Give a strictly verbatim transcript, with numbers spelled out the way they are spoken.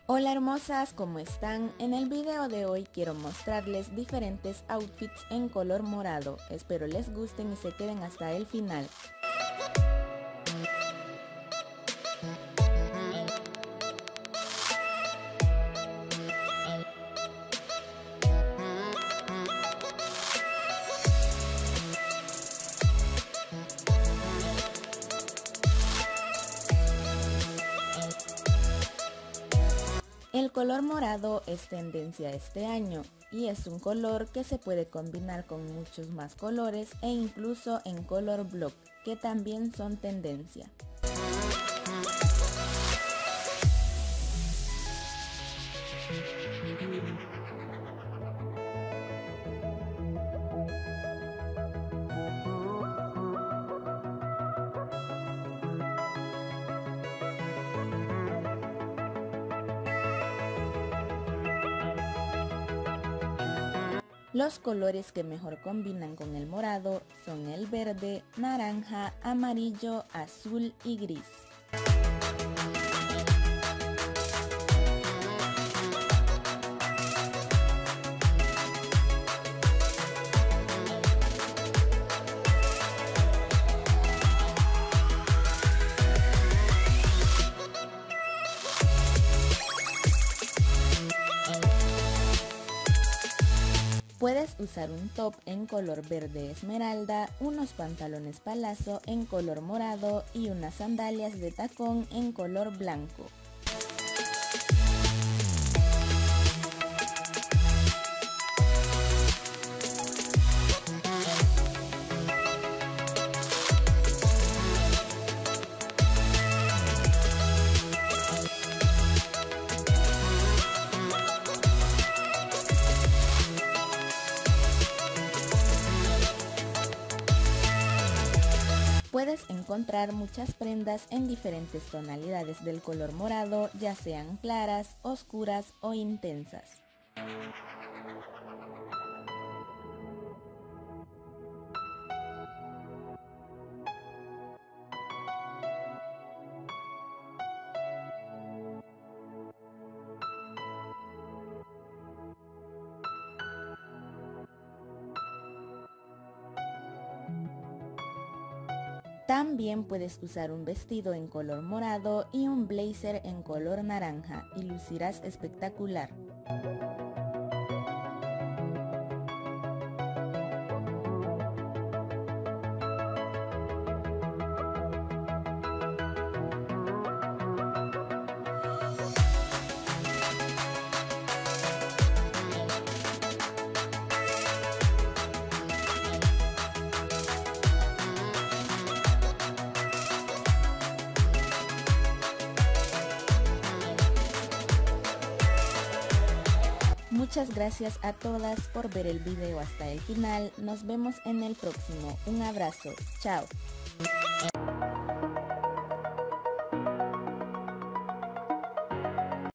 Hola hermosas, ¿cómo están? En el video de hoy quiero mostrarles diferentes outfits en color morado. Espero les gusten y se queden hasta el final. El color morado es tendencia este año y es un color que se puede combinar con muchos más colores e incluso en color block, que también son tendencia. Los colores que mejor combinan con el morado son el verde, naranja, amarillo, azul y gris. Puedes usar un top en color verde esmeralda, unos pantalones palazzo en color morado y unas sandalias de tacón en color blanco. Puedes encontrar muchas prendas en diferentes tonalidades del color morado, ya sean claras, oscuras o intensas. También puedes usar un vestido en color morado y un blazer en color naranja y lucirás espectacular. Muchas gracias a todas por ver el video hasta el final. Nos vemos en el próximo. Un abrazo. Chao.